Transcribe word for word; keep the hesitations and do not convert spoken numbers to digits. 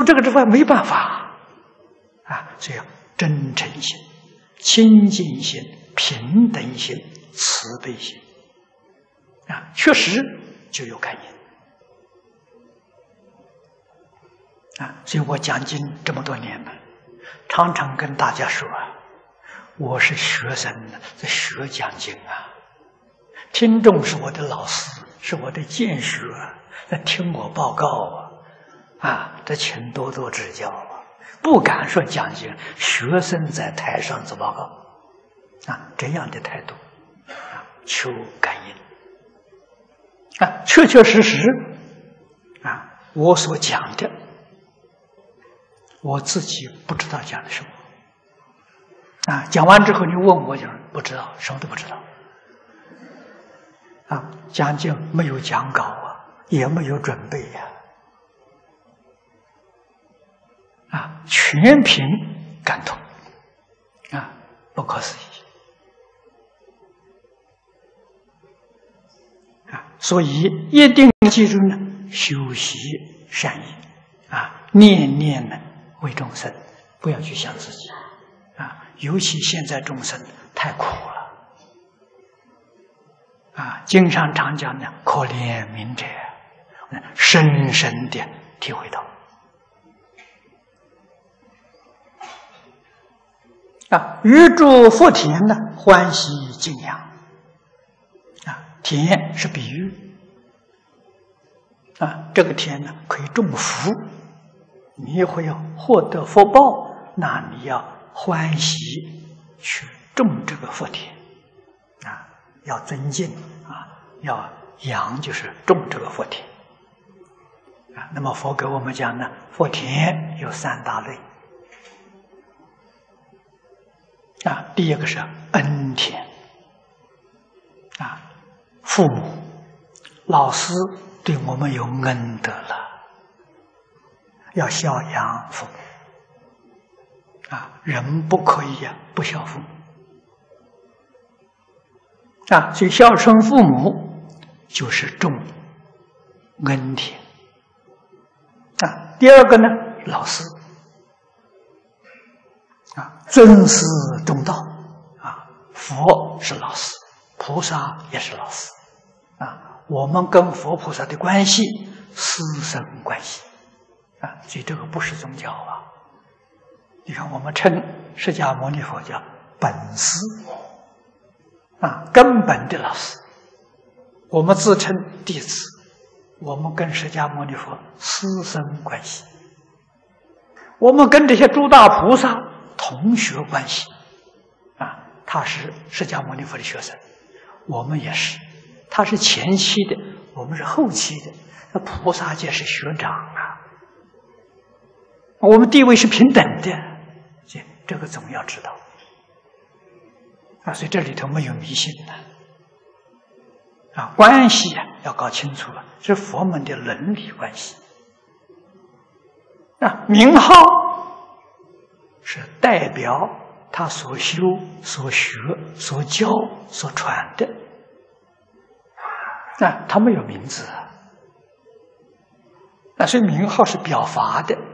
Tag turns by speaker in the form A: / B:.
A: 这个之外没办法啊，所以要真诚心、清净心、平等心、慈悲心啊，确实就有感应啊。所以我讲经这么多年了，常常跟大家说啊，我是学生在学讲经啊，听众是我的老师，是我的见学，在听我报告啊。啊，这请多多指教啊！不敢说讲经，学生在台上做报告，啊，这样的态度，啊，求感应，啊，确确实实，啊，我所讲的，我自己不知道讲的什么，啊，讲完之后你问我，讲不知道，什么都不知道，啊，讲经没有讲稿啊，也没有准备呀、啊。啊，全凭感动，啊，不可思议，啊，所以一定记住呢，修习善业，啊，念念呢为众生，不要去想自己，啊，尤其现在众生太苦了，啊，经常常讲呢，可怜悯者，深深的体会到。啊，欲诸福田呢，欢喜敬仰。啊，田是比喻。啊，这个田呢，可以种福，你也会要获得福报，那你要欢喜去种这个福田。啊，要尊敬啊，要养，就是种这个福田。啊，那么佛给我们讲呢，福田有三大类。啊，第一个是恩田，啊，父母、老师对我们有恩德了，要孝养父母，啊，人不可以呀不孝父母，啊，所以孝顺父母就是种恩田，啊，第二个呢，老师。啊，尊师重道啊，佛是老师，菩萨也是老师啊。我们跟佛菩萨的关系，师生关系啊，所以这个不是宗教啊。你看，我们称释迦牟尼佛叫本师啊，根本的老师。我们自称弟子，我们跟释迦牟尼佛师生关系，我们跟这些诸大菩萨同学关系啊，他是释迦牟尼佛的学生，我们也是，他是前期的，我们是后期的，那菩萨界是学长啊，我们地位是平等的，这这个总要知道啊，所以这里头没有迷信的啊，关系啊要搞清楚了，是佛门的伦理关系啊，名号是代表他所修、所学、所教、所传的，啊，他没有名字啊，所以名号是表法的。